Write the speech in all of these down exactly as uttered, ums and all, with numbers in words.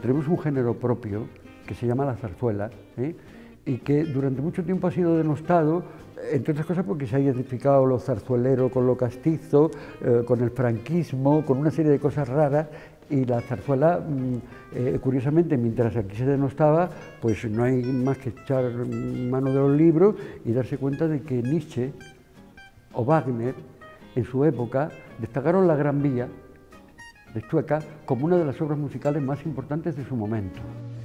tenemos un género propio que se llama la zarzuela, ¿eh? y que durante mucho tiempo ha sido denostado, entre otras cosas porque se ha identificado lo zarzuelero con lo castizo, eh, con el franquismo, con una serie de cosas raras, y la zarzuela, eh, curiosamente, mientras aquí se denostaba, pues no hay más que echar mano de los libros y darse cuenta de que Nietzsche o Wagner, en su época, destacaron La Gran Vía de Chueca como una de las obras musicales más importantes de su momento.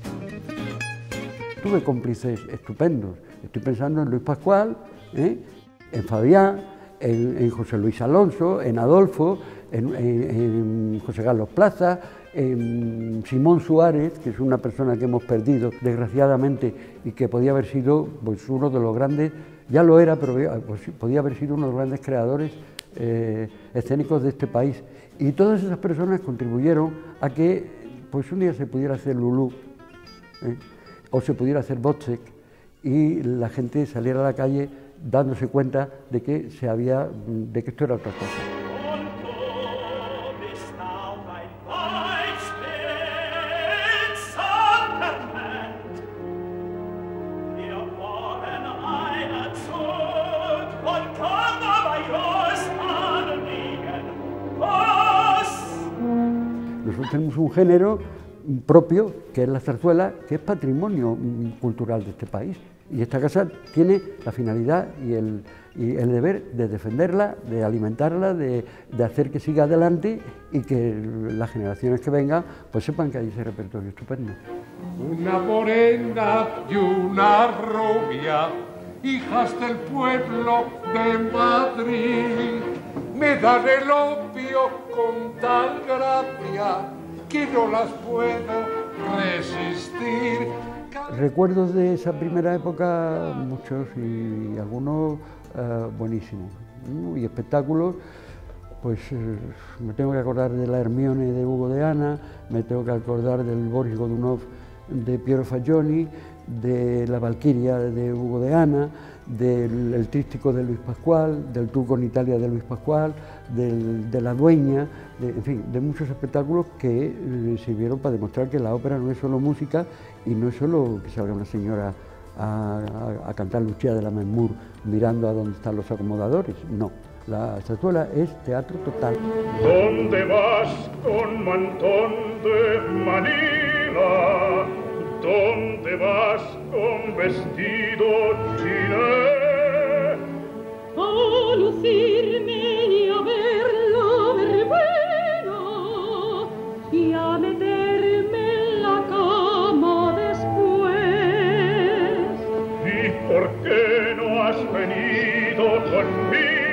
Tuve cómplices estupendos. Estoy pensando en Luis Pascual, ¿eh? en Fabián, en, en José Luis Alonso, en Adolfo, en, en, en José Carlos Plaza, en Simón Suárez, que es una persona que hemos perdido desgraciadamente y que podía haber sido pues, uno de los grandes, ya lo era, pero pues, podía haber sido uno de los grandes creadores eh, escénicos de este país. Y todas esas personas contribuyeron a que pues, un día se pudiera hacer Lulú, ¿eh? o se pudiera hacer Wozzeck, y la gente saliera a la calle dándose cuenta de que, se había, de que esto era otra cosa. Nosotros tenemos un género propio, que es la zarzuela, que es patrimonio cultural de este país. Y esta casa tiene la finalidad y el, y el deber de defenderla, de alimentarla, de, de hacer que siga adelante y que las generaciones que vengan pues sepan que hay ese repertorio estupendo. Una morena y una rubia, hijas del pueblo de Madrid, me dan el opio con tal gracia que no las puedo resistir. Recuerdos de esa primera época, muchos y algunos eh, buenísimos. ¿no? Y espectáculos, pues eh, me tengo que acordar de la Hermione de Hugo de Ana, me tengo que acordar del Boris Godunov de Piero Fagioni, de la Valquiria de Hugo de Ana, del el Trístico de Luis Pascual, del Turco en Italia de Luis Pascual, del, de La Dueña, de, en fin, de muchos espectáculos que eh, sirvieron para demostrar que la ópera no es solo música y no es solo que salga una señora a, a, a cantar Lucía de la Mermur mirando a dónde están los acomodadores, no. La zarzuela es teatro total. ¿Dónde vas con mantón de Manila? ¿Dónde vas con vestido chiné? A lucirme y a ver la verbena y a meterme en la cama después. ¿Y por qué no has venido conmigo?